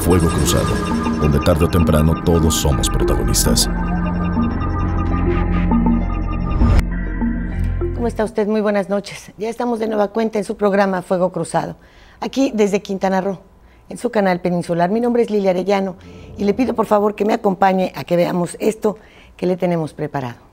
Fuego Cruzado, donde tarde o temprano todos somos protagonistas. ¿Cómo está usted? Muy buenas noches. Ya estamos de nueva cuenta en su programa Fuego Cruzado, aquí desde Quintana Roo, en su canal peninsular. Mi nombre es Lilia Arellano y le pido por favor que me acompañe a que veamos esto que le tenemos preparado.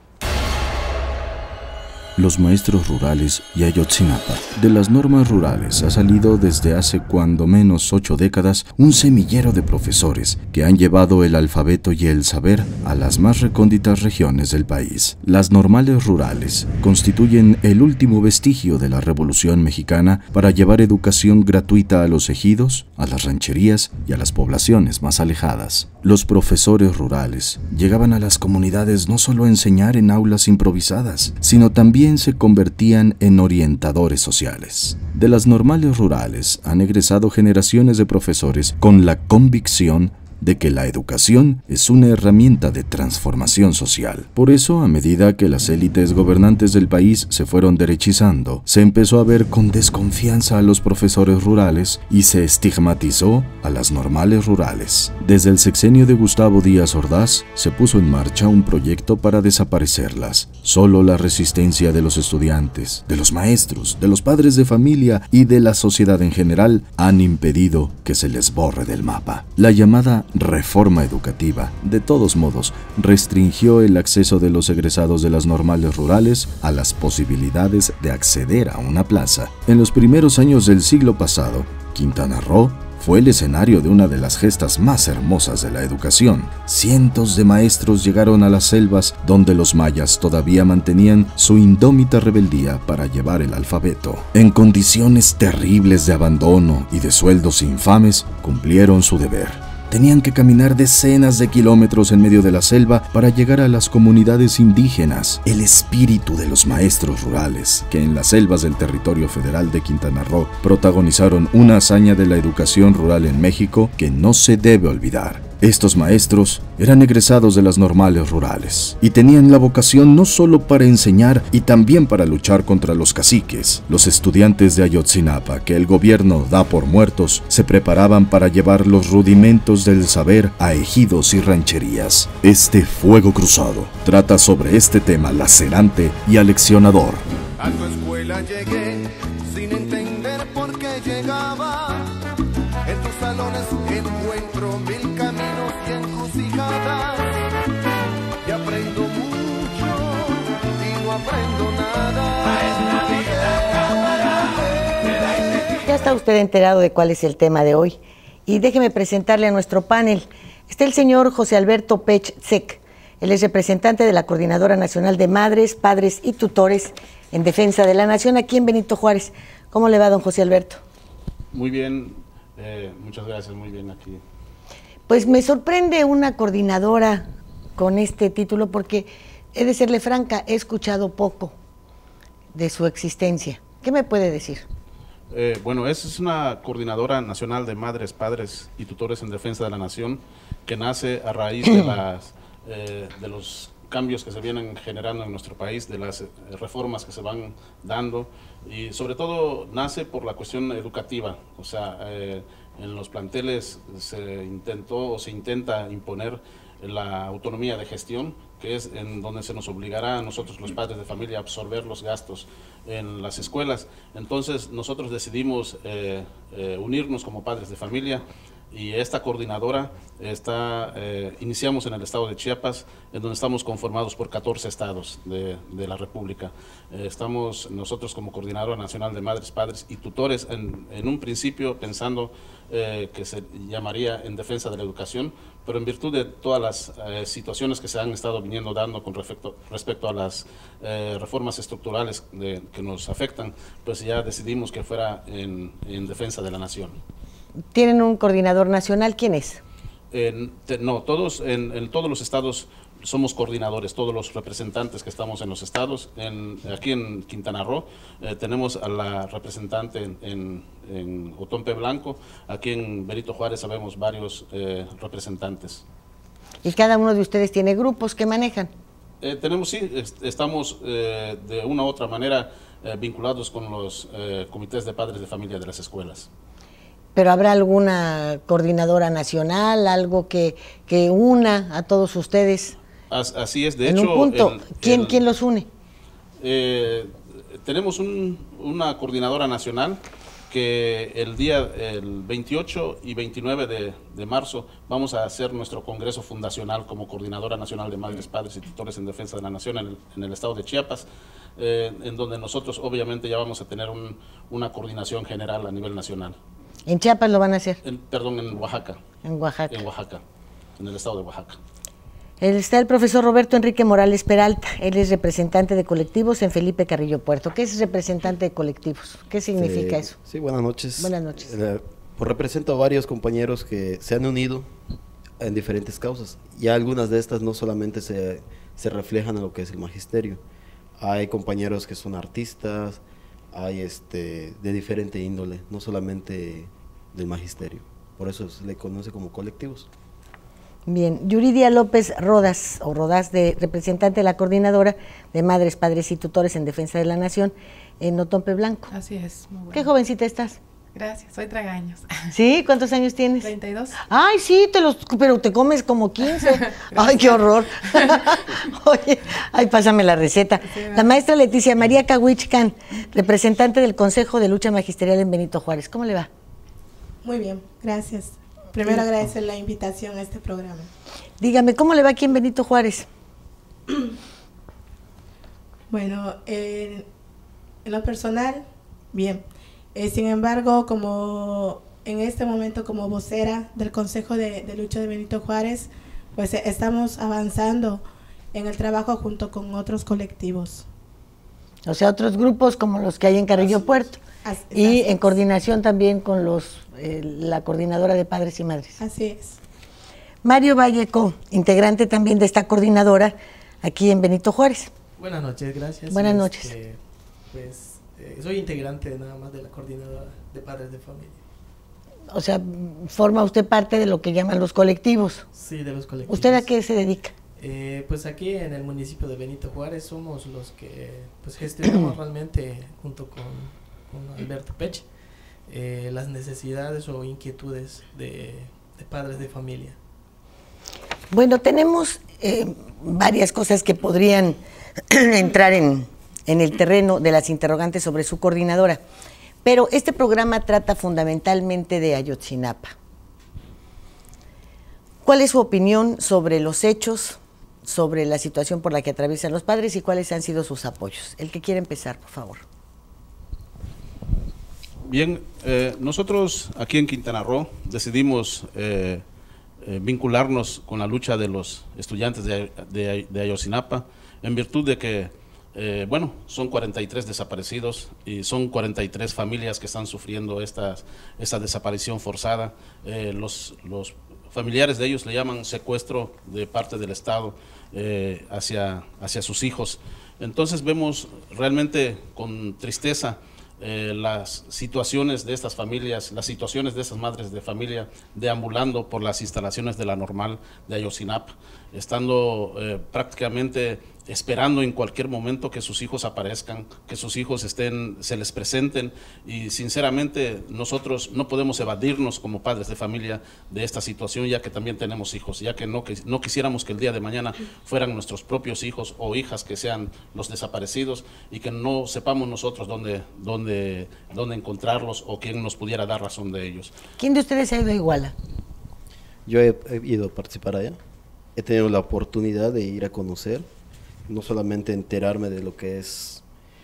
Los maestros rurales y Ayotzinapa. De las normas rurales ha salido desde hace cuando menos 8 décadas un semillero de profesores que han llevado el alfabeto y el saber a las más recónditas regiones del país. Las normales rurales constituyen el último vestigio de la Revolución Mexicana para llevar educación gratuita a los ejidos, a las rancherías y a las poblaciones más alejadas. Los profesores rurales llegaban a las comunidades no solo a enseñar en aulas improvisadas, sino también se convertían en orientadores sociales. De las normales rurales han egresado generaciones de profesores con la convicción de que la educación es una herramienta de transformación social. Por eso, a medida que las élites gobernantes del país se fueron derechizando, se empezó a ver con desconfianza a los profesores rurales y se estigmatizó a las normales rurales. Desde el sexenio de Gustavo Díaz Ordaz, se puso en marcha un proyecto para desaparecerlas. Solo la resistencia de los estudiantes, de los maestros, de los padres de familia y de la sociedad en general han impedido que se les borre del mapa. La llamada reforma educativa, de todos modos, restringió el acceso de los egresados de las normales rurales a las posibilidades de acceder a una plaza. En los primeros años del siglo pasado, Quintana Roo fue el escenario de una de las gestas más hermosas de la educación. Cientos de maestros llegaron a las selvas donde los mayas todavía mantenían su indómita rebeldía para llevar el alfabeto. En condiciones terribles de abandono y de sueldos infames, cumplieron su deber. Tenían que caminar decenas de kilómetros en medio de la selva para llegar a las comunidades indígenas. El espíritu de los maestros rurales, que en las selvas del territorio federal de Quintana Roo protagonizaron una hazaña de la educación rural en México que no se debe olvidar. Estos maestros eran egresados de las normales rurales y tenían la vocación no solo para enseñar y también para luchar contra los caciques. Los estudiantes de Ayotzinapa, que el gobierno da por muertos, se preparaban para llevar los rudimentos del saber a ejidos y rancherías. Este Fuego Cruzado trata sobre este tema lacerante y aleccionador. A tu escuela llegué sin entender por qué llegaba. En tus salones encuentro mil caminos y encrucijadas. Y aprendo mucho y no aprendo nada. Ya está usted enterado de cuál es el tema de hoy. Y déjeme presentarle a nuestro panel. Está el señor José Alberto Pech Sec. Él es representante de la Coordinadora Nacional de Madres, Padres y Tutores en Defensa de la Nación aquí en Benito Juárez. ¿Cómo le va, don José Alberto? Muy bien, muchas gracias, muy bien aquí. Pues me sorprende una coordinadora con este título porque, he de serle franca, he escuchado poco de su existencia. ¿Qué me puede decir? Bueno, es una Coordinadora Nacional de Madres, Padres y Tutores en Defensa de la Nación que nace a raíz de los cambios que se vienen generando en nuestro país, de las reformas que se van dando y sobre todo nace por la cuestión educativa. O sea, en los planteles se intentó o se intenta imponer la autonomía de gestión, que es en donde se nos obligará a nosotros los padres de familia a absorber los gastos en las escuelas. Entonces nosotros decidimos unirnos como padres de familia. Y esta coordinadora iniciamos en el estado de Chiapas, en donde estamos conformados por 14 estados de la República. Estamos nosotros como Coordinadora Nacional de Madres, Padres y Tutores, en un principio pensando que se llamaría en defensa de la educación, pero en virtud de todas las situaciones que se han estado viniendo dando con respecto a las reformas estructurales que nos afectan, pues ya decidimos que fuera en defensa de la nación. ¿Tienen un coordinador nacional? ¿Quién es? No, todos en todos los estados somos coordinadores, todos los representantes que estamos en los estados. Aquí en Quintana Roo tenemos a la representante en Otompe Blanco. Aquí en Benito Juárez sabemos varios representantes. ¿Y cada uno de ustedes tiene grupos que manejan? Tenemos, sí, estamos de una u otra manera vinculados con los comités de padres de familia de las escuelas. Pero ¿habrá alguna coordinadora nacional, algo que una a todos ustedes? Así es, de en hecho. Un punto. ¿Quién los une? Tenemos una coordinadora nacional que el 28 y 29 de marzo vamos a hacer nuestro congreso fundacional como Coordinadora Nacional de Madres, Padres y Tutores en Defensa de la Nación en el estado de Chiapas, en donde nosotros obviamente ya vamos a tener una coordinación general a nivel nacional. ¿En Chiapas lo van a hacer? Perdón, en Oaxaca. En Oaxaca. En Oaxaca, en el estado de Oaxaca. Está el profesor Roberto Enrique Morales Peralta, él es representante de colectivos en Felipe Carrillo Puerto. ¿Qué es representante de colectivos? ¿Qué significa eso? Sí, buenas noches. Buenas noches. Pues represento a varios compañeros que se han unido en diferentes causas, y algunas de estas no solamente se reflejan en lo que es el magisterio. Hay compañeros que son artistas, hay de diferente índole, no solamente del magisterio. Por eso se le conoce como colectivos. Bien, Yuridia López Rodas, representante de la Coordinadora de Madres, Padres y Tutores en Defensa de la Nación en Otompe Blanco. Así es, muy bueno. ¿Qué jovencita estás? Gracias, soy tragaños. ¿Sí? ¿Cuántos años tienes? 32. Ay, sí, pero te comes como 15. Ay, qué horror. Oye, ay, pásame la receta. Sí, la maestra Leticia María Cahuichcan, representante del Consejo de Lucha Magisterial en Benito Juárez. ¿Cómo le va? Muy bien, gracias. Primero agradecer la invitación a este programa. Dígame, ¿cómo le va aquí en Benito Juárez? Bueno, en lo personal, bien. Sin embargo, como en este momento como vocera del Consejo de Lucha de Benito Juárez, pues estamos avanzando en el trabajo junto con otros colectivos. O sea, otros grupos como los que hay en Carrillo Puerto. Y en coordinación también con la Coordinadora de Padres y Madres. Así es. Mario Valleco, integrante también de esta coordinadora aquí en Benito Juárez. Buenas noches, gracias. Buenas noches. Soy integrante nada más de la Coordinadora de Padres de Familia. O sea, forma usted parte de lo que llaman los colectivos. Sí, de los colectivos. ¿Usted a qué se dedica? Pues aquí en el municipio de Benito Juárez somos los que pues gestionamos realmente junto con Alberto Pech las necesidades o inquietudes de padres de familia. Bueno, tenemos varias cosas que podrían entrar en el terreno de las interrogantes sobre su coordinadora, pero este programa trata fundamentalmente de Ayotzinapa. ¿Cuál es su opinión sobre los hechos, sobre la situación por la que atraviesan los padres y cuáles han sido sus apoyos? El que quiera empezar, por favor. Bien, nosotros aquí en Quintana Roo decidimos vincularnos con la lucha de los estudiantes de Ayotzinapa en virtud de que, bueno, son 43 desaparecidos y son 43 familias que están sufriendo esta desaparición forzada. Los familiares de ellos le llaman secuestro de parte del Estado hacia sus hijos. Entonces vemos realmente con tristeza las situaciones de estas familias, las situaciones de esas madres de familia deambulando por las instalaciones de la Normal de Ayotzinapa, estando prácticamente esperando en cualquier momento que sus hijos aparezcan, que sus hijos se les presenten, y sinceramente nosotros no podemos evadirnos como padres de familia de esta situación, ya que también tenemos hijos, ya que no quisiéramos que el día de mañana fueran nuestros propios hijos o hijas que sean los desaparecidos y que no sepamos nosotros dónde encontrarlos o quién nos pudiera dar razón de ellos. ¿Quién de ustedes ha ido a Iguala? Yo he ido a participar allá, he tenido la oportunidad de ir a conocer, no solamente enterarme de lo que es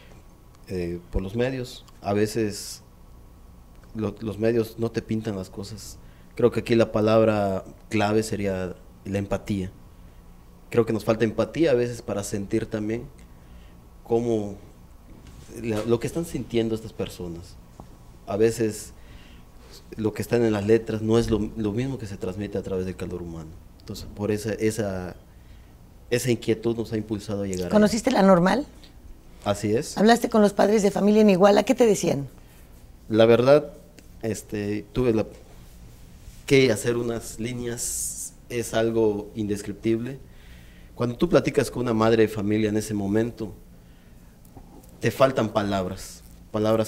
por los medios. A veces los medios no te pintan las cosas. Creo que aquí la palabra clave sería la empatía. Creo que nos falta empatía a veces para sentir también cómo lo que están sintiendo estas personas. A veces lo que están en las letras no es lo mismo que se transmite a través del calor humano. Entonces, por esa inquietud nos ha impulsado a llegar. ¿Conociste la Normal? Así es. ¿Hablaste con los padres de familia en Iguala? ¿Qué te decían? La verdad, tuve que hacer unas líneas, es algo indescriptible. Cuando tú platicas con una madre de familia en ese momento, te faltan palabras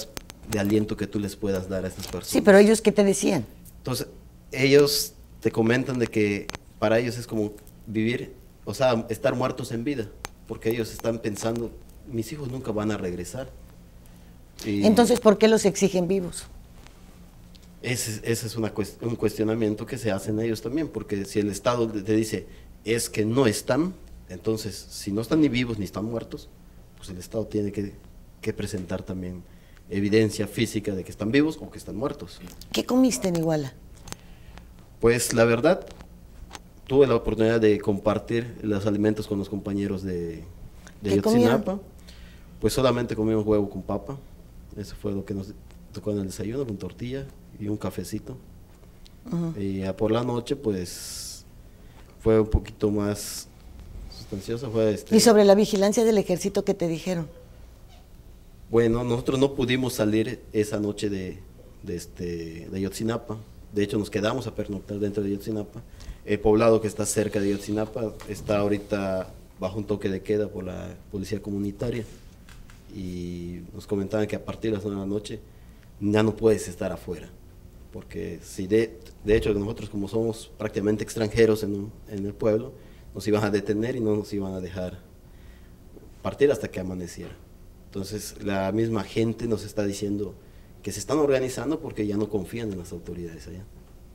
de aliento que tú les puedas dar a estas personas. Sí, pero ellos, ¿qué te decían? Entonces, ellos te comentan de que para ellos es como vivir, o sea, estar muertos en vida, porque ellos están pensando, mis hijos nunca van a regresar. Y entonces, ¿por qué los exigen vivos? ese es un cuestionamiento que se hacen ellos también, porque si el Estado te dice, es que no están, entonces, si no están ni vivos ni están muertos, pues el Estado tiene que presentar también evidencia física de que están vivos o que están muertos. ¿Qué comiste en Iguala? Pues la verdad, tuve la oportunidad de compartir los alimentos con los compañeros de Ayotzinapa. Pues solamente comimos huevo con papa, eso fue lo que nos tocó en el desayuno, con tortilla y un cafecito. Y por la noche, pues, fue un poquito más sustanciosa. ¿Y sobre la vigilancia del ejército qué te dijeron? Bueno, nosotros no pudimos salir esa noche de Ayotzinapa. De hecho, nos quedamos a pernoctar dentro de Ayotzinapa. El poblado que está cerca de Ayotzinapa está ahorita bajo un toque de queda por la policía comunitaria. Y nos comentaban que a partir de las 9 de la noche ya no puedes estar afuera. Porque si de hecho nosotros, como somos prácticamente extranjeros en el pueblo, nos iban a detener y no nos iban a dejar partir hasta que amaneciera. Entonces la misma gente nos está diciendo que se están organizando porque ya no confían en las autoridades allá.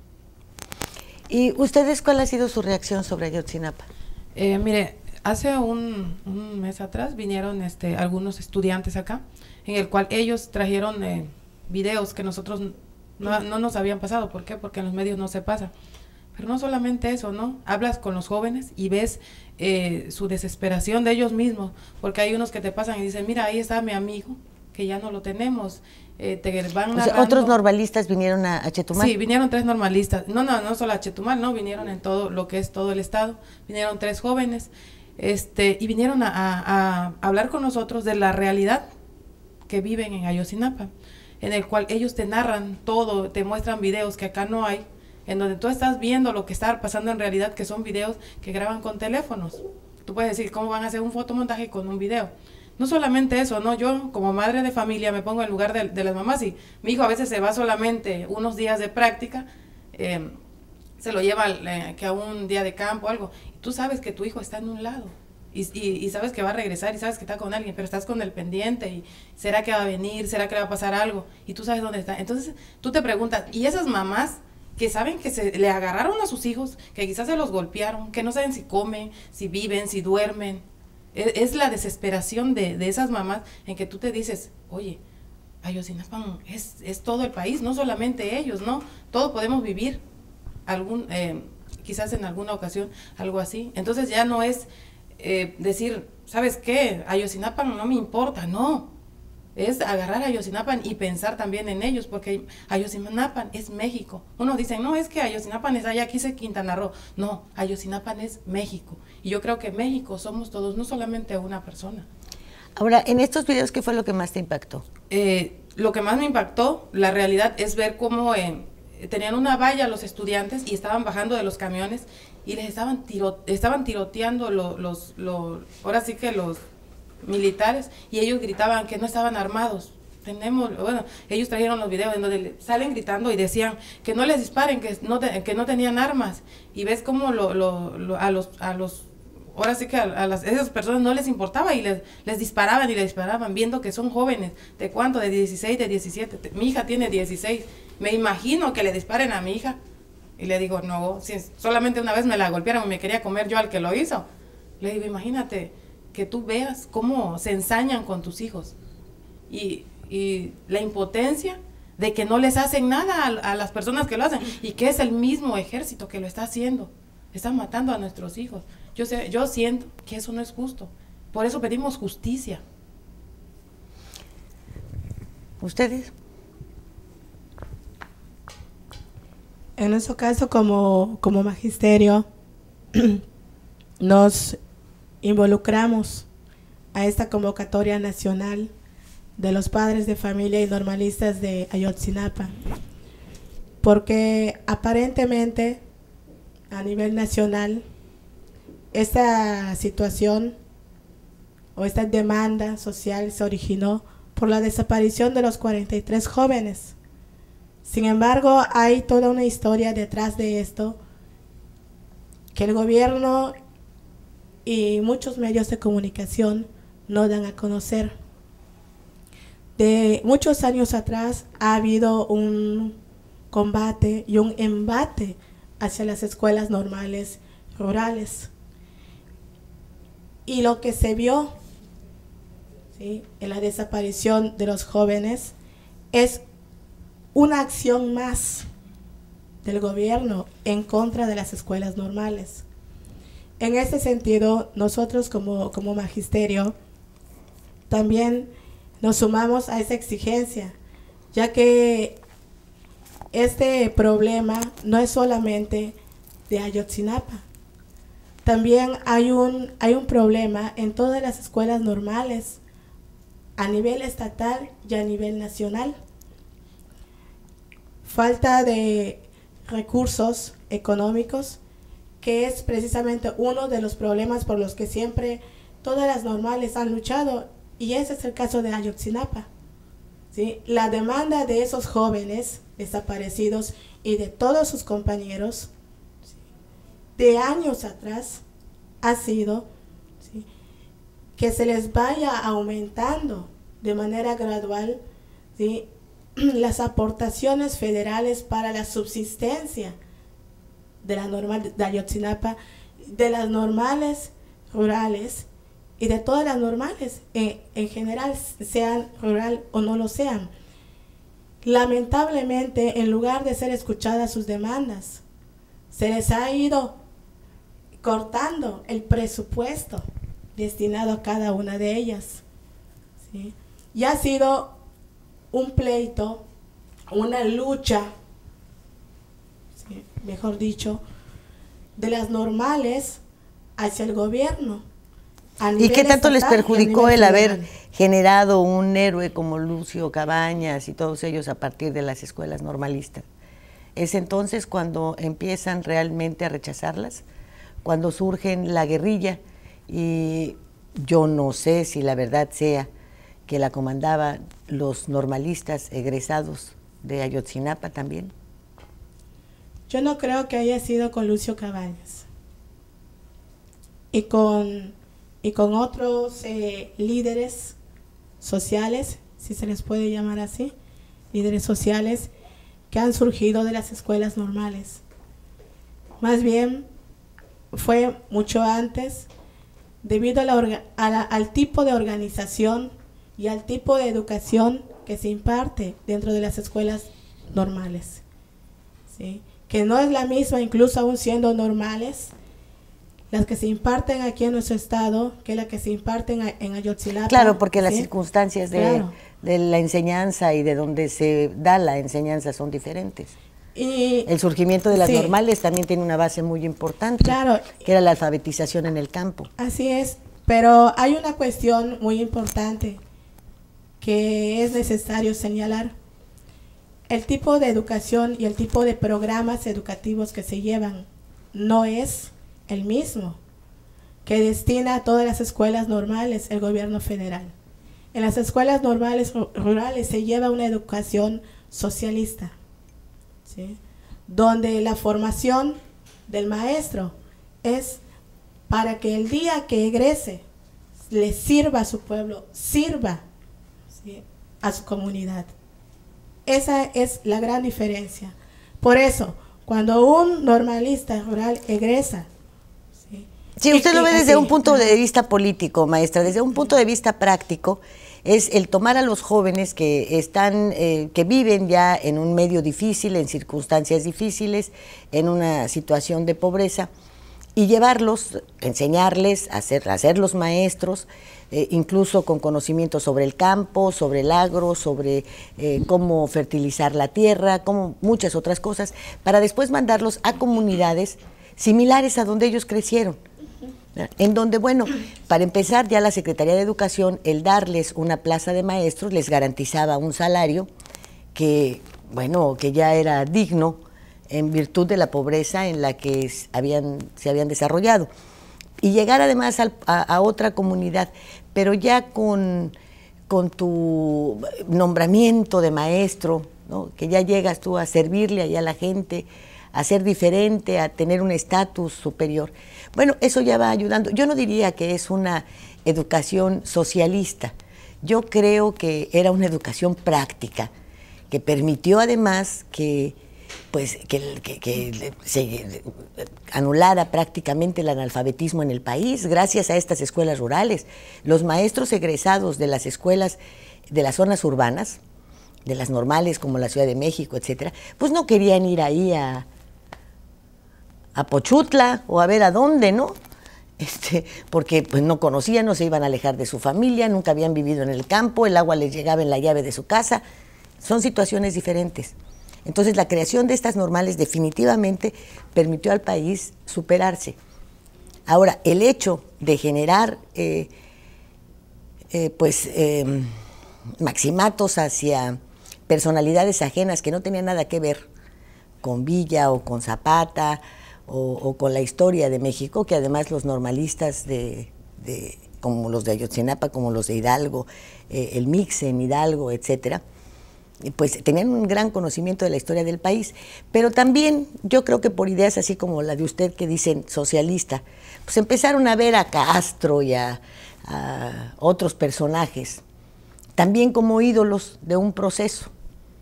¿Y ustedes cuál ha sido su reacción sobre Ayotzinapa? Mire, hace un mes atrás vinieron algunos estudiantes acá, en el cual ellos trajeron videos que nosotros no nos habían pasado. ¿Por qué? Porque en los medios no se pasa. Pero no solamente eso, ¿no? Hablas con los jóvenes y ves su desesperación de ellos mismos, porque hay unos que te pasan y dicen, mira, ahí está mi amigo, que ya no lo tenemos. Te van narrando. O sea, ¿otros normalistas vinieron a Chetumal? Sí, vinieron 3 normalistas. No solo a Chetumal, no, vinieron en todo lo que es todo el estado. Vinieron 3 jóvenes, y vinieron a hablar con nosotros de la realidad que viven en Ayotzinapa, en el cual ellos te narran todo, te muestran videos que acá no hay, en donde tú estás viendo lo que está pasando en realidad, que son videos que graban con teléfonos. Tú puedes decir, ¿cómo van a hacer un fotomontaje con un video? No solamente eso, ¿no? Yo como madre de familia me pongo en lugar de las mamás, y mi hijo a veces se va solamente unos días de práctica, se lo lleva que a un día de campo o algo, y tú sabes que tu hijo está en un lado, y sabes que va a regresar, y sabes que está con alguien, pero estás con el pendiente, y ¿será que va a venir? ¿Será que le va a pasar algo? Y tú sabes dónde está. Entonces tú te preguntas, ¿y esas mamás que saben que se le agarraron a sus hijos, que quizás se los golpearon, que no saben si comen, si viven, si duermen? Es la desesperación de esas mamás en que tú te dices, oye, Ayotzinapa es todo el país, no solamente ellos, ¿no? Todos podemos vivir quizás en alguna ocasión algo así. Entonces ya no es decir, ¿sabes qué? Ayotzinapa no me importa, no. Es agarrar a Ayotzinapa y pensar también en ellos, porque Ayotzinapa es México. Unos dicen, no, es que Ayotzinapa es allá, aquí es Quintana Roo. No, Ayotzinapa es México. Y yo creo que México somos todos, no solamente una persona. Ahora, en estos videos, ¿qué fue lo que más te impactó? Lo que más me impactó, la realidad, es ver cómo tenían una valla los estudiantes y estaban bajando de los camiones y les estaban tiroteando ahora sí que los militares, y ellos gritaban que no estaban armados. Ellos trajeron los videos en donde salen gritando y decían que no les disparen, que no tenían armas, y ves cómo ahora sí que esas personas no les importaba y les disparaban, viendo que son jóvenes. ¿De cuánto? De 16, de 17. Mi hija tiene 16. Me imagino que le disparen a mi hija. Y le digo, no, si solamente una vez me la golpearon y me quería comer yo al que lo hizo. Le digo, imagínate que tú veas cómo se ensañan con tus hijos. Y la impotencia de que no les hacen nada a las personas que lo hacen, y que es el mismo ejército que lo está haciendo. Están matando a nuestros hijos. Yo siento que eso no es justo. Por eso pedimos justicia. ¿Ustedes? En nuestro caso, como magisterio, nos involucramos a esta convocatoria nacional de los padres de familia y normalistas de Ayotzinapa, porque aparentemente a nivel nacional esta situación o esta demanda social se originó por la desaparición de los 43 jóvenes. Sin embargo, hay toda una historia detrás de esto que el gobierno y muchos medios de comunicación no dan a conocer. De muchos años atrás ha habido un combate y un embate hacia las escuelas normales rurales. Y lo que se vio, ¿sí?, en la desaparición de los jóvenes es una acción más del gobierno en contra de las escuelas normales. En este sentido, nosotros como magisterio también nos sumamos a esa exigencia, ya que este problema no es solamente de Ayotzinapa. También hay un problema en todas las escuelas normales, a nivel estatal y a nivel nacional. Falta de recursos económicos, que es precisamente uno de los problemas por los que siempre todas las normales han luchado, y ese es el caso de Ayotzinapa, ¿sí? La demanda de esos jóvenes desaparecidos y de todos sus compañeros, ¿sí?, de años atrás ha sido, ¿sí?, que se les vaya aumentando de manera gradual, ¿sí?, las aportaciones federales para la subsistencia de la normal de Ayotzinapa, de las normales rurales y de todas las normales en general, sean rural o no lo sean. Lamentablemente, en lugar de ser escuchadas sus demandas, se les ha ido cortando el presupuesto destinado a cada una de ellas, ¿sí? Y ha sido un pleito, una lucha, ¿sí?, mejor dicho, de las normales hacia el gobierno. ¿Y qué tanto les perjudicó el haber generado un héroe como Lucio Cabañas y todos ellos a partir de las escuelas normalistas? ¿Es entonces cuando empiezan realmente a rechazarlas? Cuando surgen la guerrilla, y yo no sé si la verdad sea que la comandaban los normalistas egresados de Ayotzinapa también. Yo no creo que haya sido con Lucio Cabañas y con otros líderes sociales, si se les puede llamar así, líderes sociales que han surgido de las escuelas normales. Más bien fue mucho antes, debido al tipo de organización y al tipo de educación que se imparte dentro de las escuelas normales, ¿sí?, que no es la misma, incluso aún siendo normales, las que se imparten aquí en nuestro estado que la que se imparten en Ayotzinapa. Claro, porque las ¿sí?, circunstancias claro, de la enseñanza y de donde se da la enseñanza son diferentes. Y el surgimiento de las sí, normales también tiene una base muy importante, claro, que era la alfabetización en el campo. Así es, pero hay una cuestión muy importante que es necesario señalar. El tipo de educación y el tipo de programas educativos que se llevan no es el mismo que destina a todas las escuelas normales el gobierno federal. En las escuelas normales rurales se lleva una educación socialista, ¿sí?, donde la formación del maestro es para que el día que egrese le sirva a su pueblo, sirva, ¿sí?, a su comunidad. Esa es la gran diferencia. Por eso, cuando un normalista rural egresa, si usted lo ve desde un punto de vista político, maestra, desde un punto de vista práctico, es el tomar a los jóvenes que están, que viven ya en un medio difícil, en circunstancias difíciles, en una situación de pobreza, y llevarlos, enseñarles, hacerlos maestros, incluso con conocimientos sobre el campo, sobre el agro, sobre cómo fertilizar la tierra, como muchas otras cosas, para después mandarlos a comunidades similares a donde ellos crecieron. En donde, bueno, para empezar, ya la Secretaría de Educación, el darles una plaza de maestros, les garantizaba un salario que, bueno, que ya era digno en virtud de la pobreza en la que se habían desarrollado. Y llegar además a otra comunidad, pero ya con con tu nombramiento de maestro, ¿no? Que ya llegas tú a servirle allá a la gente, a ser diferente, a tener un estatus superior. Bueno, eso ya va ayudando. Yo no diría que es una educación socialista. Yo creo que era una educación práctica, que permitió además que se anulara prácticamente el analfabetismo en el país gracias a estas escuelas rurales. Los maestros egresados de las escuelas de las zonas urbanas, de las normales como la Ciudad de México, etcétera, pues no querían ir ahí a Pochutla o a ver a dónde, ¿no? Porque pues no conocían, no se iban a alejar de su familia, nunca habían vivido en el campo, el agua les llegaba en la llave de su casa. Son situaciones diferentes. Entonces la creación de estas normales definitivamente permitió al país superarse. Ahora, el hecho de generar maximatos hacia personalidades ajenas que no tenían nada que ver con Villa o con Zapata o con la historia de México, que además los normalistas como los de Ayotzinapa, como los de Hidalgo, el Mixe en Hidalgo, etcétera, pues tenían un gran conocimiento de la historia del país, pero también yo creo que por ideas así como la de usted que dicen socialista, pues empezaron a ver a Castro y a otros personajes también como ídolos de un proceso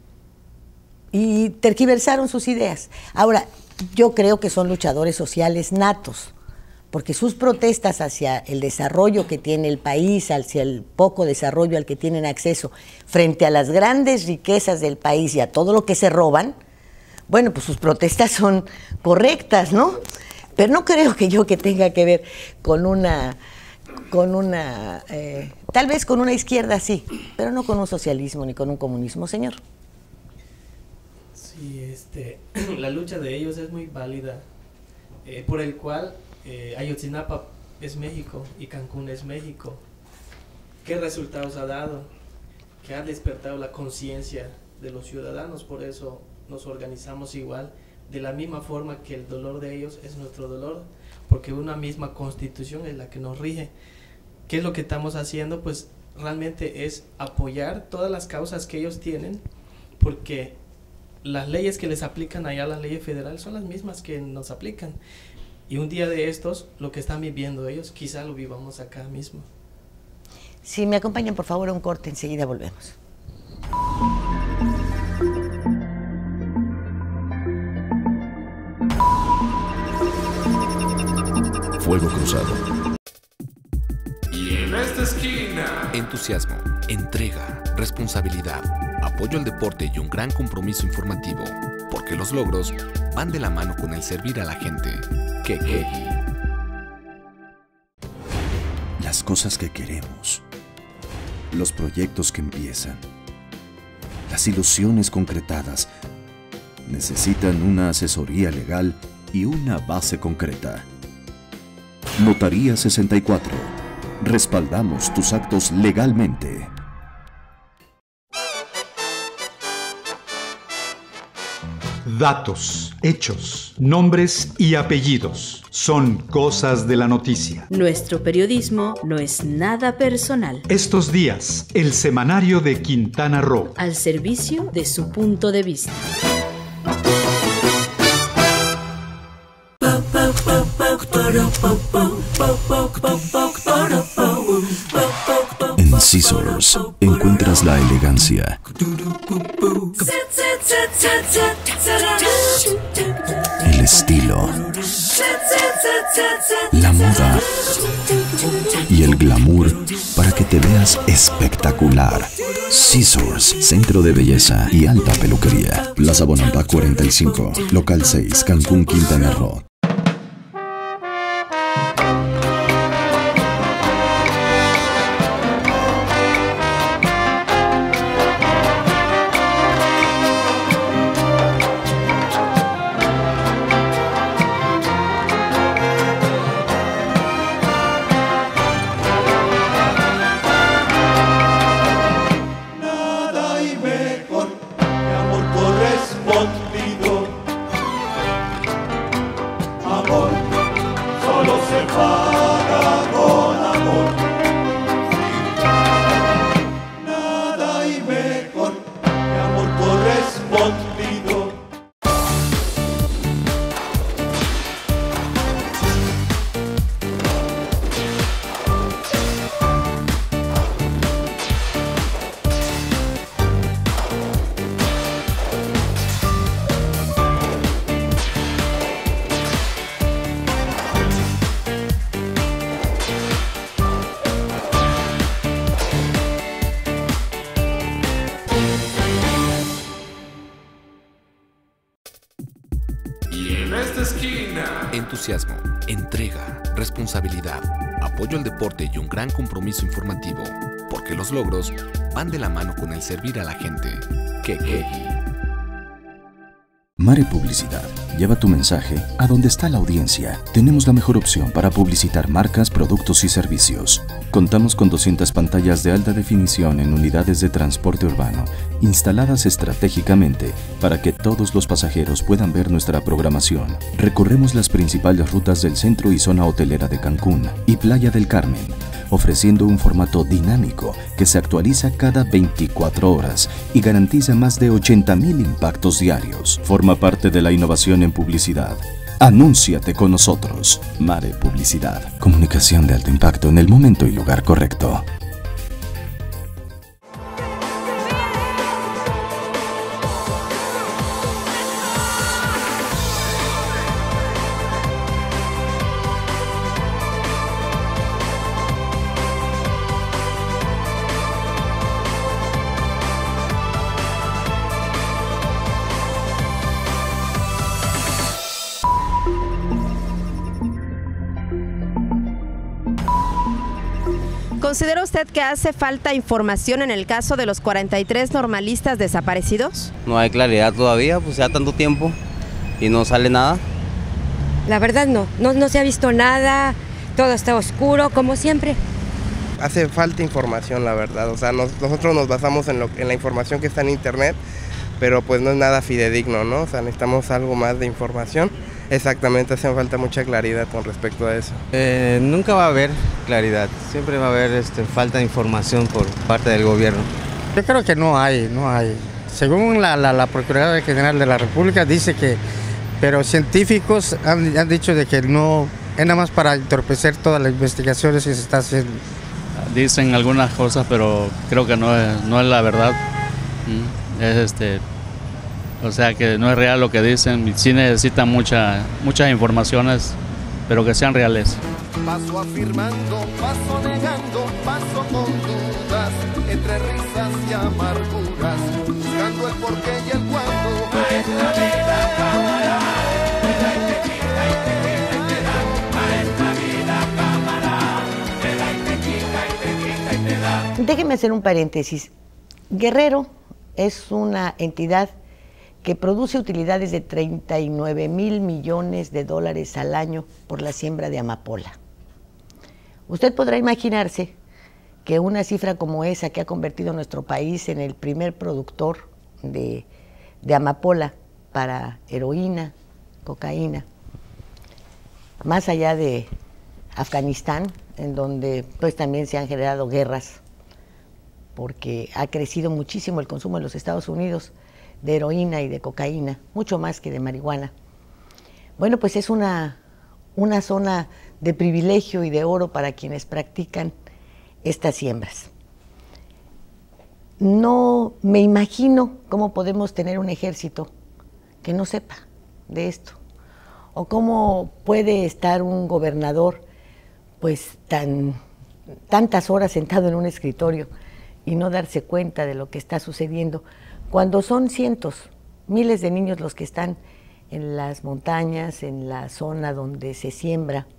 y tergiversaron sus ideas. Ahora, yo creo que son luchadores sociales natos, porque sus protestas hacia el desarrollo que tiene el país, hacia el poco desarrollo al que tienen acceso, frente a las grandes riquezas del país y a todo lo que se roban, bueno, pues sus protestas son correctas, ¿no? Pero no creo que tenga que ver con tal vez con una izquierda sí, pero no con un socialismo ni con un comunismo, señor. Sí, la lucha de ellos es muy válida, por el cual Ayotzinapa es México y Cancún es México. ¿Qué resultados ha dado? Que ha despertado la conciencia de los ciudadanos, por eso nos organizamos igual, de la misma forma que el dolor de ellos es nuestro dolor, porque una misma constitución es la que nos rige. ¿Qué es lo que estamos haciendo? Pues realmente es apoyar todas las causas que ellos tienen, porque las leyes que les aplican allá, las leyes federales, son las mismas que nos aplican. Y un día de estos, lo que están viviendo ellos, quizá lo vivamos acá mismo. Si me acompañan, por favor, a un corte, enseguida volvemos. Fuego Cruzado. Y en esta esquina, entusiasmo, entrega, responsabilidad, apoyo al deporte y un gran compromiso informativo, porque los logros van de la mano con el servir a la gente. Las cosas que queremos, los proyectos que empiezan, las ilusiones concretadas, necesitan una asesoría legal y una base concreta. Notaría 64. Respaldamos tus actos legalmente. Datos, hechos, nombres y apellidos son cosas de la noticia. Nuestro periodismo no es nada personal. Estos días, el semanario de Quintana Roo. Al servicio de su punto de vista. En Scissors encuentras la elegancia, el estilo, la moda y el glamour para que te veas espectacular. Scissors, centro de belleza y alta peluquería. Plaza Bonampak 45, local 6, Cancún, Quintana Roo. en esta esquina. Entusiasmo, entrega, responsabilidad, apoyo al deporte y un gran compromiso informativo, porque los logros van de la mano con el servir a la gente. Kekegi. Mare Publicidad. Lleva tu mensaje a donde está la audiencia. Tenemos la mejor opción para publicitar marcas, productos y servicios. Contamos con 200 pantallas de alta definición en unidades de transporte urbano, instaladas estratégicamente para que todos los pasajeros puedan ver nuestra programación. Recorremos las principales rutas del centro y zona hotelera de Cancún y Playa del Carmen, ofreciendo un formato dinámico que se actualiza cada 24 horas y garantiza más de 80,000 impactos diarios. Forma parte de la innovación en publicidad. Anúnciate con nosotros. Mare Publicidad. Comunicación de alto impacto en el momento y lugar correcto. ¿Considera usted que hace falta información en el caso de los 43 normalistas desaparecidos? No hay claridad todavía, pues ya tanto tiempo y no sale nada. La verdad no se ha visto nada, todo está oscuro como siempre. Hace falta información, la verdad, o sea, nosotros nos basamos en la información que está en internet, pero pues no es nada fidedigno, ¿no? O sea, necesitamos algo más de información. Exactamente, hace falta mucha claridad con respecto a eso. Nunca va a haber claridad, siempre va a haber falta de información por parte del gobierno. Yo creo que no hay. Según la Procuraduría General de la República dice que, pero científicos han dicho de que no, es nada más para entorpecer todas las investigaciones que se está haciendo. Dicen algunas cosas, pero creo que no es la verdad. Es o sea que no es real lo que dicen, sí necesitan muchas informaciones, pero que sean reales. Paso afirmando, paso negando, paso con dudas, entre risas y amarguras, buscando el porqué y el cuándo. Maestra vida, cámara, Déjeme hacer un paréntesis. Guerrero es una entidad que produce utilidades de 39,000 millones de dólares al año por la siembra de amapola. Usted podrá imaginarse que una cifra como esa, que ha convertido a nuestro país en el primer productor de amapola para heroína, cocaína, más allá de Afganistán, en donde pues también se han generado guerras, porque ha crecido muchísimo el consumo en los Estados Unidos de heroína y de cocaína, mucho más que de marihuana. Bueno, pues es una zona de privilegio y de oro para quienes practican estas siembras. No me imagino cómo podemos tener un ejército que no sepa de esto, o cómo puede estar un gobernador pues tantas horas sentado en un escritorio y no darse cuenta de lo que está sucediendo, cuando son cientos, miles de niños los que están en las montañas, en la zona donde se siembra,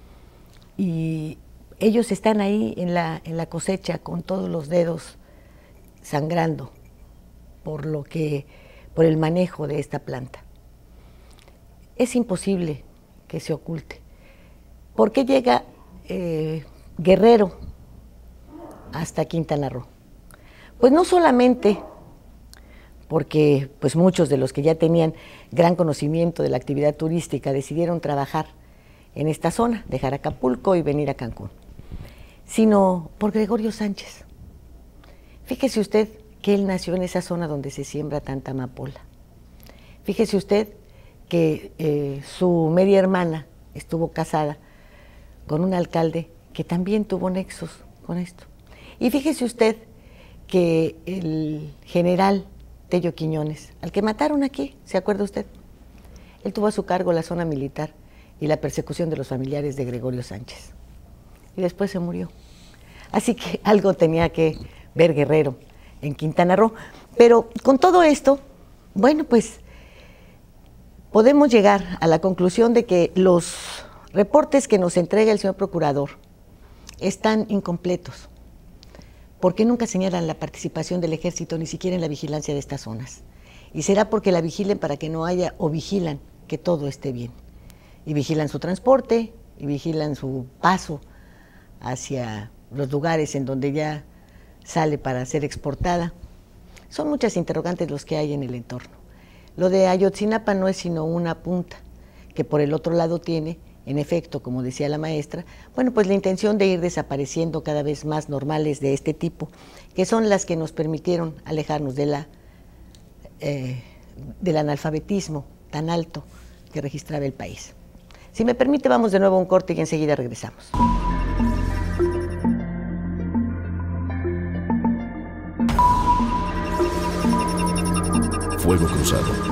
y ellos están ahí en la cosecha con todos los dedos sangrando por el manejo de esta planta. Es imposible que se oculte. ¿Por qué llega Guerrero hasta Quintana Roo? Pues no solamente porque pues muchos de los que ya tenían gran conocimiento de la actividad turística decidieron trabajar en esta zona, dejar Acapulco y venir a Cancún, sino por Gregorio Sánchez. Fíjese usted que él nació en esa zona donde se siembra tanta amapola. Fíjese usted que su media hermana estuvo casada con un alcalde que también tuvo nexos con esto. Y fíjese usted que el general Tello Quiñones, al que mataron aquí, ¿se acuerda usted? Él tuvo a su cargo la zona militar y la persecución de los familiares de Gregorio Sánchez. Y después se murió. Así que algo tenía que ver Guerrero en Quintana Roo. Pero con todo esto, bueno, pues podemos llegar a la conclusión de que los reportes que nos entrega el señor procurador están incompletos, porque nunca señalan la participación del ejército ni siquiera en la vigilancia de estas zonas. Y será porque la vigilen para que no haya, o vigilan que todo esté bien. Y vigilan su transporte, y vigilan su paso hacia los lugares en donde ya sale para ser exportada. Son muchas interrogantes los que hay en el entorno. Lo de Ayotzinapa no es sino una punta, que por el otro lado tiene, en efecto, como decía la maestra, bueno, pues la intención de ir desapareciendo cada vez más normales de este tipo, que son las que nos permitieron alejarnos del analfabetismo tan alto que registraba el país. Si me permite, vamos de nuevo a un corte y enseguida regresamos. Fuego Cruzado.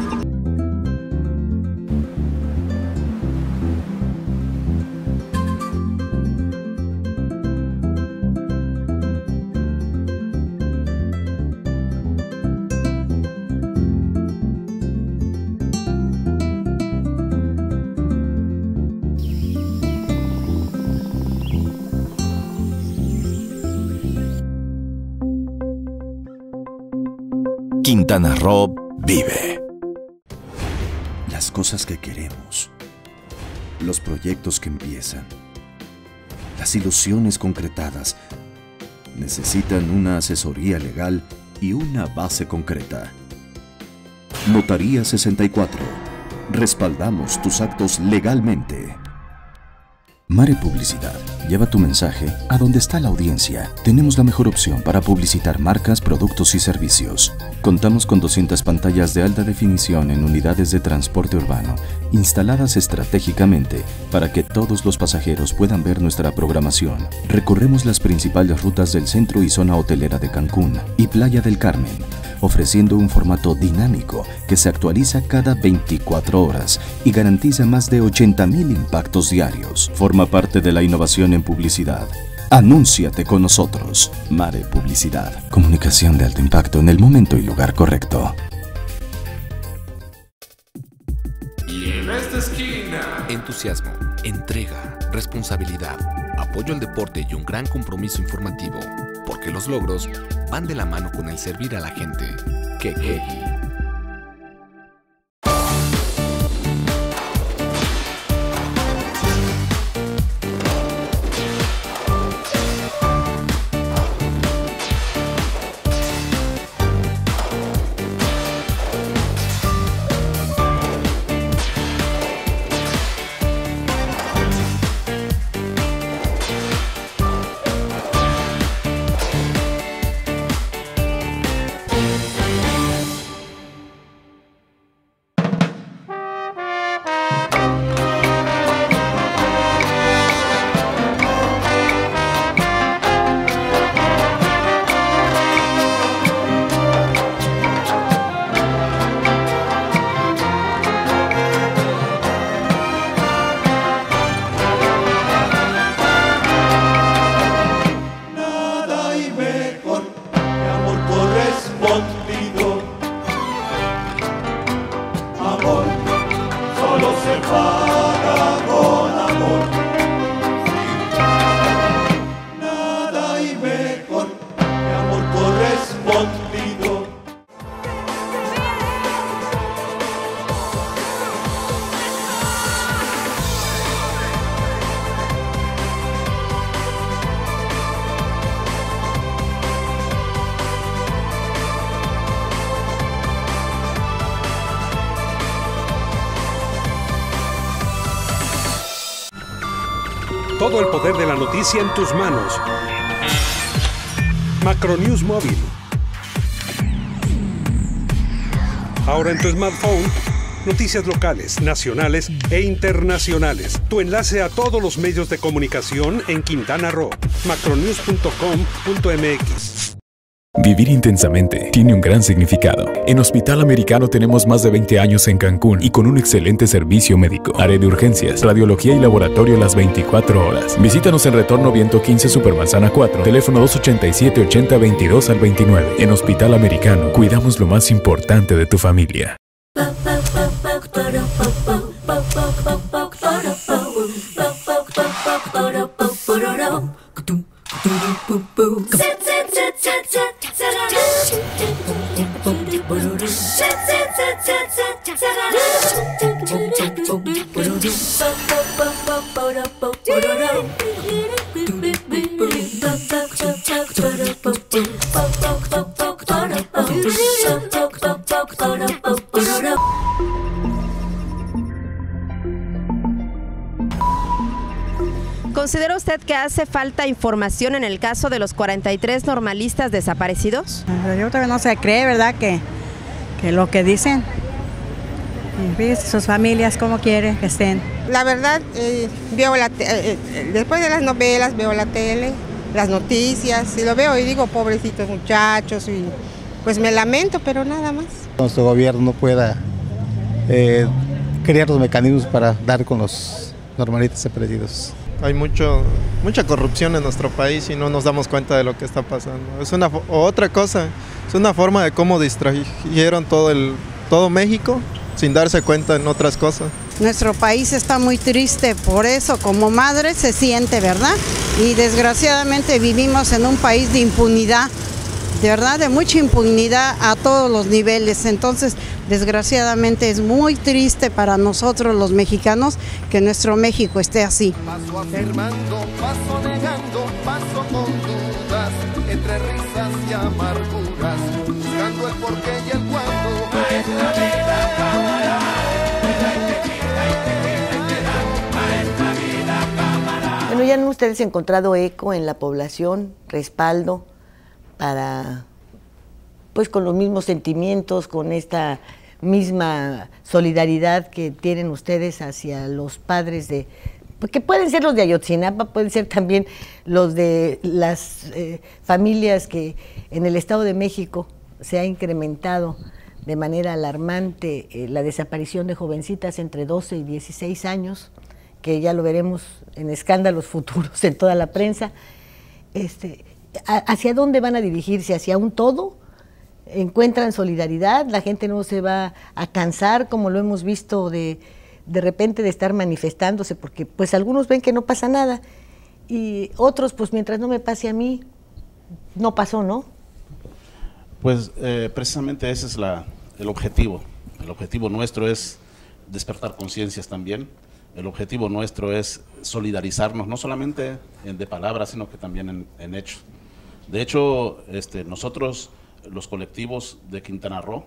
Quintana Roo vive. Las cosas que queremos, los proyectos que empiezan, las ilusiones concretadas, necesitan una asesoría legal y una base concreta. Notaría 64. Respaldamos tus actos legalmente. Mare Publicidad. Lleva tu mensaje a donde está la audiencia. Tenemos la mejor opción para publicitar marcas, productos y servicios. Contamos con 200 pantallas de alta definición en unidades de transporte urbano, instaladas estratégicamente para que todos los pasajeros puedan ver nuestra programación. Recorremos las principales rutas del centro y zona hotelera de Cancún y Playa del Carmen, ofreciendo un formato dinámico que se actualiza cada 24 horas y garantiza más de 80,000 impactos diarios. Forma parte de la innovación en publicidad. Anúnciate con nosotros. Mare Publicidad. Comunicación de alto impacto en el momento y lugar correcto. Y en esta esquina, entusiasmo, entrega, responsabilidad, apoyo al deporte y un gran compromiso informativo, porque los logros van de la mano con el servir a la gente. Kekegi. Todo el poder de la noticia en tus manos. Macronews Móvil. Ahora en tu smartphone, noticias locales, nacionales e internacionales. Tu enlace a todos los medios de comunicación en Quintana Roo. macronews.com.mx. Vivir intensamente tiene un gran significado. En Hospital Americano tenemos más de 20 años en Cancún y con un excelente servicio médico. Área de urgencias, radiología y laboratorio las 24 horas. Visítanos en Retorno Viento 15 Supermanzana 4, teléfono 287-8022 al 29. En Hospital Americano, cuidamos lo más importante de tu familia. ¿Considera usted que hace falta información en el caso de los 43 normalistas desaparecidos? Yo creo que no se cree, ¿verdad? Que lo que dicen, y sus familias, cómo quieren que estén. La verdad, después de las novelas veo la tele, las noticias, y lo veo y digo, pobrecitos muchachos, y pues me lamento, pero nada más. Nuestro gobierno no pueda crear los mecanismos para dar con los normalistas desaparecidos. Hay mucha corrupción en nuestro país y no nos damos cuenta de lo que está pasando. Otra cosa, es una forma de cómo distrajeron todo México sin darse cuenta en otras cosas. Nuestro país está muy triste, por eso como madre se siente, ¿verdad? Y desgraciadamente vivimos en un país de impunidad, de verdad, de mucha impunidad a todos los niveles. Entonces, desgraciadamente es muy triste para nosotros los mexicanos que nuestro México esté así. Paso afirmando, paso negando, paso con dudas, entre risas y amarguras, buscando el porqué y el cuándo. Bueno, ¿ya han ustedes encontrado eco en la población, respaldo para, pues con los mismos sentimientos, con esta misma solidaridad que tienen ustedes hacia los padres de, porque pueden ser los de Ayotzinapa, pueden ser también los de las familias que en el Estado de México se ha incrementado de manera alarmante la desaparición de jovencitas entre 12 y 16 años, que ya lo veremos en escándalos futuros en toda la prensa? ¿Hacia dónde van a dirigirse? ¿Hacia un todo? ¿Encuentran solidaridad? ¿La gente no se va a cansar, como lo hemos visto de repente de estar manifestándose? Porque pues algunos ven que no pasa nada y otros, pues mientras no me pase a mí, no pasó, ¿no? Pues precisamente ese es el objetivo. El objetivo nuestro es despertar conciencias también. El objetivo nuestro es solidarizarnos, no solamente de palabras, sino que también en hechos. De hecho, nosotros, los colectivos de Quintana Roo,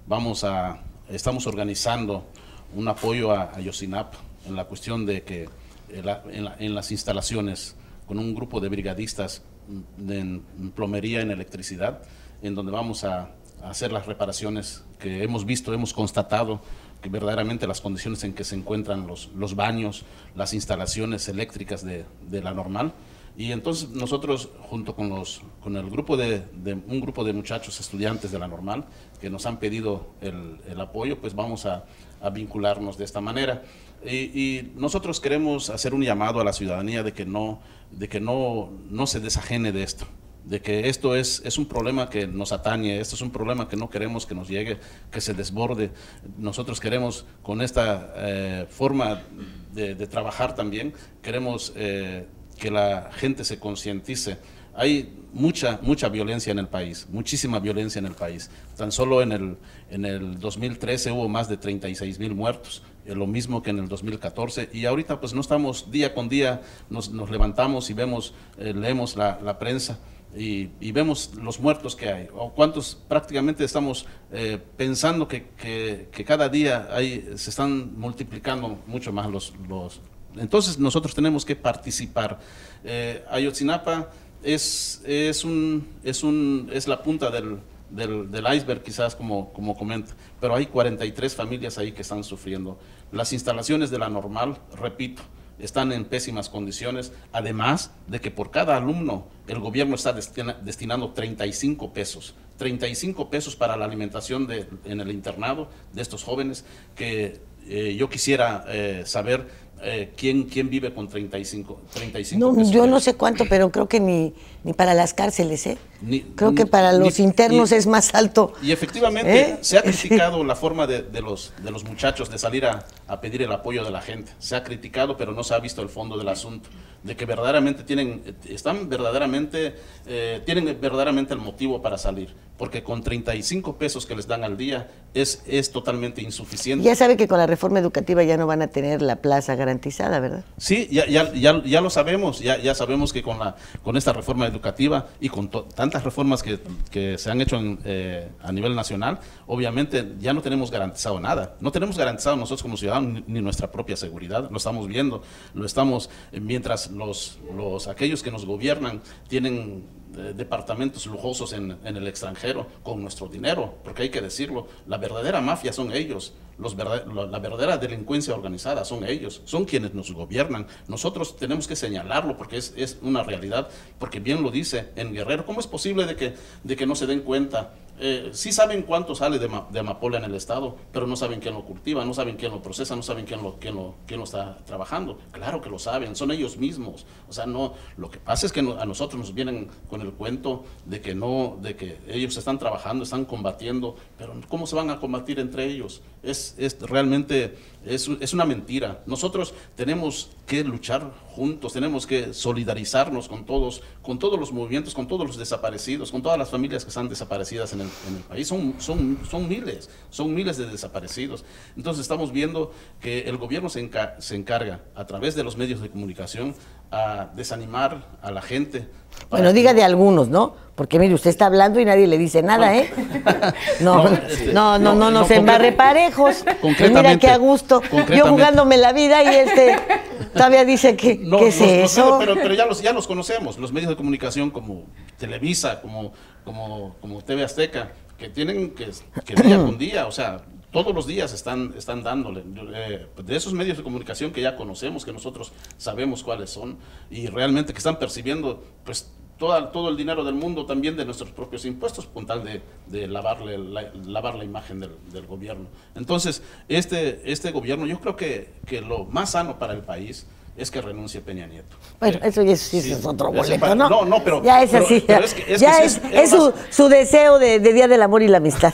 estamos organizando un apoyo a Ayotzinapa en la cuestión de que en las instalaciones, con un grupo de brigadistas en plomería, en electricidad, en donde vamos a hacer las reparaciones que hemos visto, hemos constatado que verdaderamente las condiciones en que se encuentran los baños, las instalaciones eléctricas de la Normal. Y entonces nosotros, junto con un grupo de muchachos estudiantes de la Normal que nos han pedido el apoyo, pues vamos a vincularnos de esta manera. Y nosotros queremos hacer un llamado a la ciudadanía de que no se desajene de esto, de que esto es un problema que nos atañe, esto es un problema que no queremos que nos llegue, que se desborde. Nosotros queremos, con esta forma de trabajar también, queremos que la gente se concientice. Hay mucha violencia en el país, muchísima violencia en el país. Tan solo en el 2013 hubo más de 36,000 muertos, lo mismo que en el 2014, y ahorita pues no estamos, día con día nos levantamos y leemos la prensa y vemos los muertos que hay, o cuántos. Prácticamente estamos pensando que cada día se están multiplicando mucho más los. Entonces nosotros tenemos que participar. Ayotzinapa es la punta del iceberg, quizás, como comenta, pero hay 43 familias ahí que están sufriendo. Las instalaciones de la Normal, repito, están en pésimas condiciones, además de que por cada alumno el gobierno está destinando 35 pesos para la alimentación en el internado de estos jóvenes, que yo quisiera saber ¿quién vive con 35 pesos? Yo no sé cuánto, pero creo que ni para las cárceles, creo que para los internos es más alto. Y efectivamente se ha criticado la forma de los muchachos de salir a a pedir el apoyo de la gente. Se ha criticado, pero no se ha visto el fondo del asunto, de que verdaderamente tienen verdaderamente el motivo para salir, porque con 35 pesos que les dan al día es totalmente insuficiente. Ya sabe que con la reforma educativa ya no van a tener la plaza garantizada, ¿verdad? Sí, ya lo sabemos, ya sabemos que con esta reforma educativa y con tantas reformas que se han hecho a nivel nacional, obviamente ya no tenemos garantizado nada. No tenemos garantizado nosotros como ciudadanos ni nuestra propia seguridad. Lo estamos viendo, mientras aquellos que nos gobiernan tienen departamentos lujosos en el extranjero con nuestro dinero, porque hay que decirlo, la verdadera mafia son ellos, la verdadera delincuencia organizada son ellos, son quienes nos gobiernan. Nosotros tenemos que señalarlo porque es una realidad, porque bien lo dice en Guerrero. ¿Cómo es posible de que no se den cuenta? Sí saben cuánto sale de amapola en el estado, pero no saben quién lo cultiva, no saben quién lo procesa, no saben quién lo está trabajando. Claro que lo saben, son ellos mismos. O sea, no, lo que pasa es que a nosotros nos vienen con el cuento de que ellos están trabajando, están combatiendo, pero ¿cómo se van a combatir entre ellos? Realmente es una mentira. Nosotros tenemos que luchar juntos, tenemos que solidarizarnos con todos los movimientos, con todos los desaparecidos, con todas las familias que están desaparecidas en el país. Son miles de desaparecidos. Entonces estamos viendo que el gobierno se encarga a través de los medios de comunicación a desanimar a la gente. Bueno, diga de algunos, ¿no? Porque mire, usted está hablando y nadie le dice nada, ¿eh? No se embarre parejos. Mira qué a gusto. Yo jugándome la vida y todavía dice que ¿qué es eso? Pero ya los conocemos, los medios de comunicación como Televisa, como TV Azteca, que tienen que día con día, o sea, todos los días están dándole, de esos medios de comunicación que ya conocemos, que nosotros sabemos cuáles son, y realmente que están percibiendo pues todo el dinero del mundo, también de nuestros propios impuestos, con tal de lavar la imagen del gobierno. Entonces, este gobierno, yo creo que lo más sano para el país es que renuncie Peña Nieto. Bueno, eso ya es otro boleto, ¿no? No, pero... Ya es así, es su deseo de Día del Amor y la Amistad.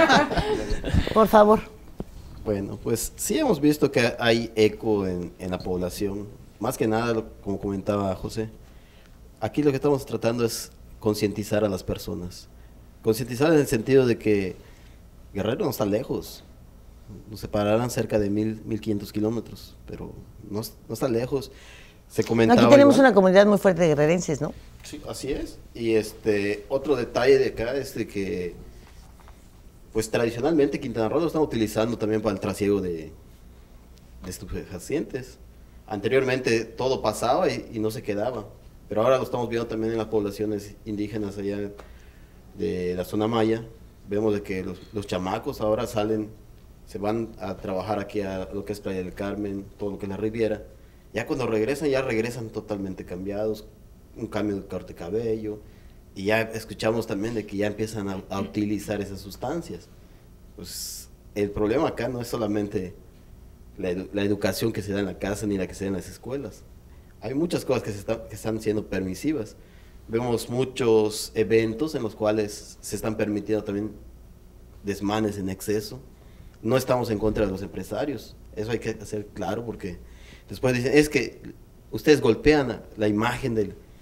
Por favor. Bueno, pues sí hemos visto que hay eco en la población. Más que nada, como comentaba José, aquí lo que estamos tratando es concientizar a las personas. Concientizar en el sentido de que Guerrero no está lejos. Nos separarán cerca de 1.500 kilómetros, pero no está lejos. Se comentaba aquí tenemos una comunidad muy fuerte de guerrerenses, ¿no? Sí, así es. Y otro detalle de acá es de que, pues tradicionalmente Quintana Roo lo están utilizando también para el trasiego de estupefacientes. Anteriormente todo pasaba y no se quedaba, pero ahora lo estamos viendo también en las poblaciones indígenas allá de la zona maya. Vemos de que los chamacos ahora se van a trabajar aquí a lo que es Playa del Carmen, todo lo que es la Riviera. Ya cuando regresan totalmente cambiados, un cambio de corte de cabello, y ya escuchamos también de que ya empiezan a utilizar esas sustancias. Pues el problema acá no es solamente la educación que se da en la casa ni la que se da en las escuelas. Hay muchas cosas que están siendo permisivas. Vemos muchos eventos en los cuales se están permitiendo también desmanes en exceso. No estamos en contra de los empresarios, eso hay que hacer claro, porque después dicen, es que ustedes golpean la imagen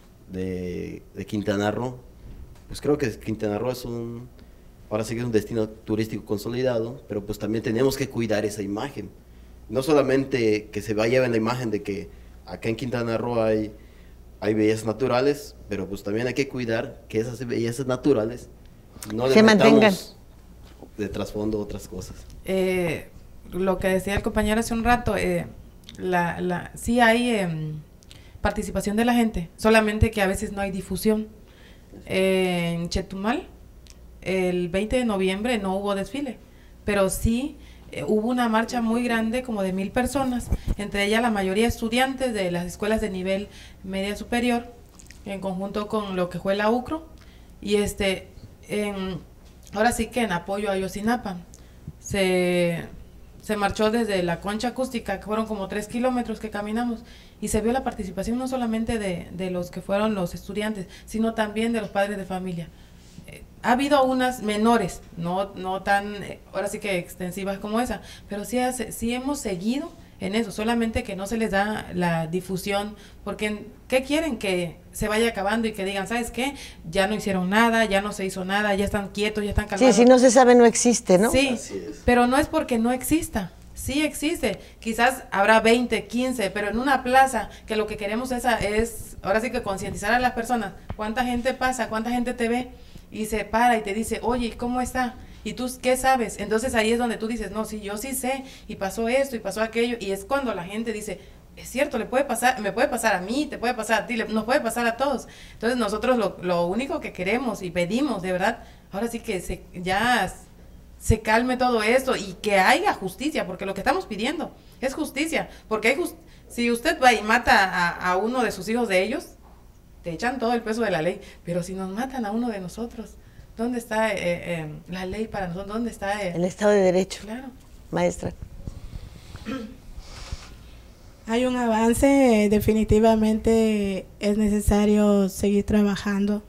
de Quintana Roo. Pues creo que Quintana Roo ahora sí que es un destino turístico consolidado, pero pues también tenemos que cuidar esa imagen. No solamente que se vaya en la imagen de que acá en Quintana Roo hay bellezas naturales, pero pues también hay que cuidar que esas bellezas naturales no se mantengan de trasfondo otras cosas. Lo que decía el compañero hace un rato, sí hay participación de la gente, solamente que a veces no hay difusión. En Chetumal, el 20 de noviembre no hubo desfile, pero sí hubo una marcha muy grande, como de 1,000 personas, entre ellas la mayoría estudiantes de las escuelas de nivel media superior, en conjunto con lo que fue la UCRO, y ahora sí que en apoyo a Ayotzinapa se marchó desde la concha acústica, que fueron como 3 kilómetros que caminamos, y se vio la participación no solamente de los que fueron los estudiantes, sino también de los padres de familia. ha habido unas menores, no tan, ahora sí que extensivas como esa, pero sí hemos seguido en eso, solamente que no se les da la difusión, porque ¿qué quieren? Que se vaya acabando y que digan, ¿sabes qué? Ya no hicieron nada, ya no se hizo nada, ya están quietos, ya están calmados. Sí, si no se sabe no existe, ¿no? Sí, pero no es porque no exista. Sí existe, quizás habrá 20, 15, pero en una plaza que lo que queremos es ahora sí que concientizar a las personas. ¿Cuánta gente pasa? ¿Cuánta gente te ve? Y se para y te dice, oye, ¿cómo está? ¿Y tú qué sabes? Entonces ahí es donde tú dices, no, sí, yo sí sé, y pasó esto, y pasó aquello, y es cuando la gente dice, es cierto, me puede pasar a mí, te puede pasar a ti, nos puede pasar a todos. Entonces nosotros lo único que queremos y pedimos, de verdad, ahora sí que se calme todo esto y que haya justicia, porque lo que estamos pidiendo es justicia, porque si usted va y mata a uno de sus hijos de ellos, te echan todo el peso de la ley, pero si nos matan a uno de nosotros, ¿dónde está la ley para nosotros? ¿Dónde está el Estado de Derecho? Claro. Maestra. Hay un avance, definitivamente es necesario seguir trabajando,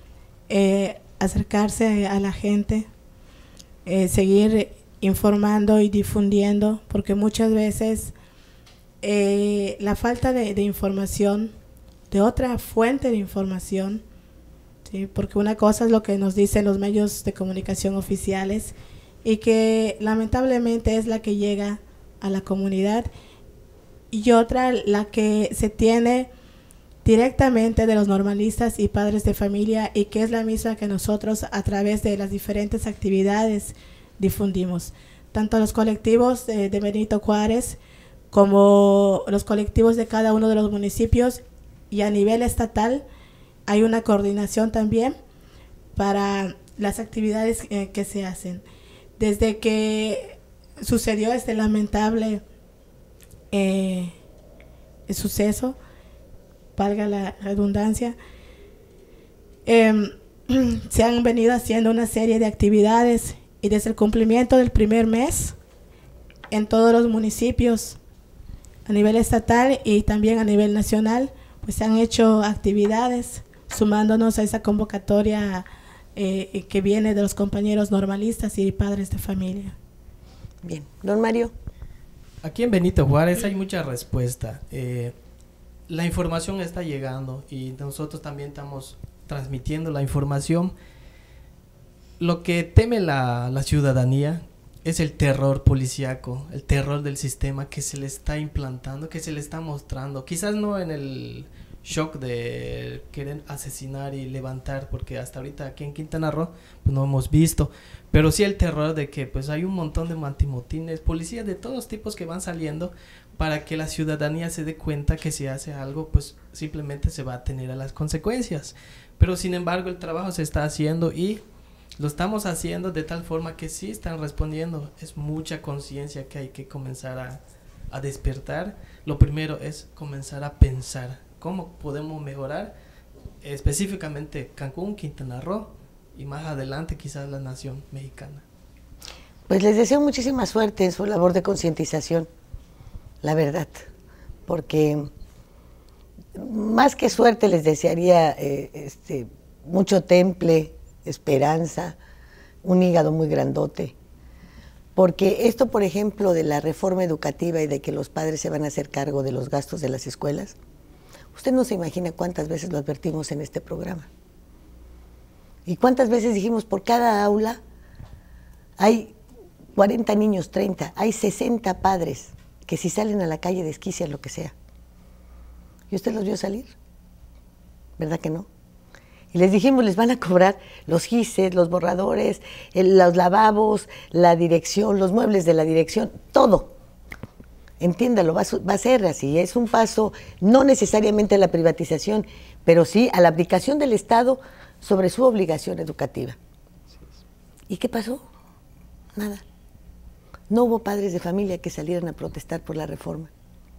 acercarse a la gente, seguir informando y difundiendo, porque muchas veces la falta de información, de otra fuente de información, ¿sí? Porque una cosa es lo que nos dicen los medios de comunicación oficiales y que lamentablemente es la que llega a la comunidad, y otra la que se tiene directamente de los normalistas y padres de familia, y que es la misma que nosotros a través de las diferentes actividades difundimos, tanto los colectivos de Benito Juárez como los colectivos de cada uno de los municipios, y a nivel estatal hay una coordinación también para las actividades que se hacen. Desde que sucedió este lamentable suceso, valga la redundancia, se han venido haciendo una serie de actividades, y desde el cumplimiento del primer mes en todos los municipios a nivel estatal y también a nivel nacional, pues se han hecho actividades sumándonos a esa convocatoria que viene de los compañeros normalistas y padres de familia. Bien, don Mario. Aquí en Benito Juárez hay mucha respuesta. La información está llegando y nosotros también estamos transmitiendo la información. Lo que teme la ciudadanía es el terror policíaco, el terror del sistema que se le está implantando, que se le está mostrando. Quizás no en el shock de querer asesinar y levantar, porque hasta ahorita aquí en Quintana Roo pues no hemos visto, pero sí el terror de que pues hay un montón de mantimotines, policías de todos tipos que van saliendo para que la ciudadanía se dé cuenta que si hace algo pues simplemente se va a tener a las consecuencias. Pero sin embargo el trabajo se está haciendo y lo estamos haciendo de tal forma que sí están respondiendo. Es mucha conciencia que hay que comenzar a despertar. Lo primero es comenzar a pensar cómo podemos mejorar específicamente Cancún, Quintana Roo y más adelante quizás la nación mexicana. Pues les deseo muchísima suerte en su labor de concientización, la verdad, porque más que suerte les desearía mucho temple, esperanza, un hígado muy grandote, porque esto, por ejemplo, de la reforma educativa y de que los padres se van a hacer cargo de los gastos de las escuelas, usted no se imagina cuántas veces lo advertimos en este programa. Y cuántas veces dijimos, por cada aula hay 40 niños, 30, hay 60 padres que si salen a la calle desquician lo que sea. ¿Y usted los vio salir? ¿Verdad que no? Y les dijimos, les van a cobrar los gises, los borradores, los lavabos, la dirección, los muebles de la dirección, todo. Entiéndalo, va a ser así. Es un paso, no necesariamente a la privatización, pero sí a la aplicación del Estado sobre su obligación educativa. ¿Y qué pasó? Nada. No hubo padres de familia que salieran a protestar por la reforma.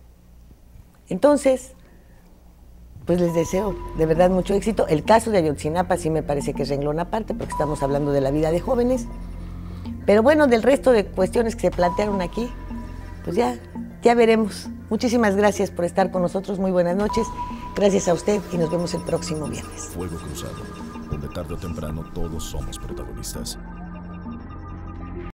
Entonces, pues les deseo de verdad mucho éxito. El caso de Ayotzinapa sí me parece que es renglón aparte, porque estamos hablando de la vida de jóvenes. Pero bueno, del resto de cuestiones que se plantearon aquí, pues ya veremos. Muchísimas gracias por estar con nosotros. Muy buenas noches. Gracias a usted y nos vemos el próximo viernes. Fuego Cruzado, donde tarde o temprano todos somos protagonistas.